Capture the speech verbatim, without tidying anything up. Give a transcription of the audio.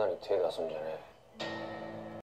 女に手出すんじゃねえ。